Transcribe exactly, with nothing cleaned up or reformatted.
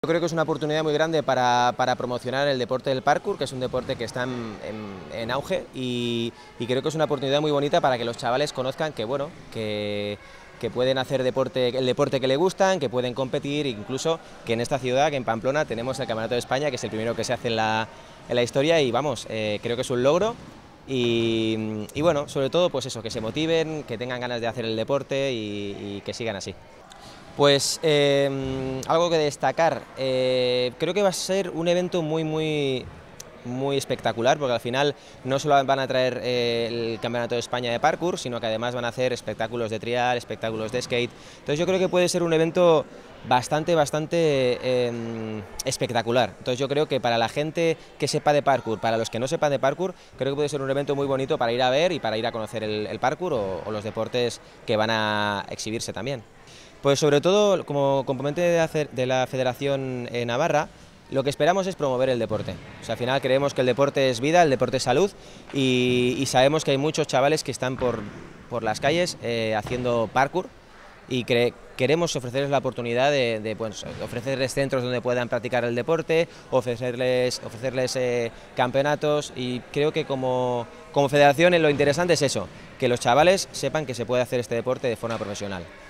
Yo creo que es una oportunidad muy grande para, para promocionar el deporte del parkour, que es un deporte que está en, en, en auge y, y creo que es una oportunidad muy bonita para que los chavales conozcan que, bueno, que, que pueden hacer deporte, el deporte que les gustan, que pueden competir, incluso que en esta ciudad, que en Pamplona, tenemos el Campeonato de España, que es el primero que se hace en la, en la historia y vamos, eh, creo que es un logro. Y, y bueno, sobre todo pues eso, que se motiven, que tengan ganas de hacer el deporte y, y que sigan así. Pues eh, algo que destacar, eh, creo que va a ser un evento muy muy muy espectacular, porque al final no solo van a traer eh, el Campeonato de España de Parkour, sino que además van a hacer espectáculos de trial, espectáculos de skate. Entonces yo creo que puede ser un evento bastante, bastante eh, espectacular. Entonces yo creo que para la gente que sepa de parkour, para los que no sepan de parkour, creo que puede ser un evento muy bonito para ir a ver y para ir a conocer el, el parkour o, o los deportes que van a exhibirse también. Pues sobre todo, como componente de la Federación Navarra, lo que esperamos es promover el deporte. O sea, al final creemos que el deporte es vida, el deporte es salud y, y sabemos que hay muchos chavales que están por, por las calles eh, haciendo parkour y cre queremos ofrecerles la oportunidad de, de pues, ofrecerles centros donde puedan practicar el deporte, ofrecerles, ofrecerles eh, campeonatos y creo que como, como federación lo interesante es eso, que los chavales sepan que se puede hacer este deporte de forma profesional.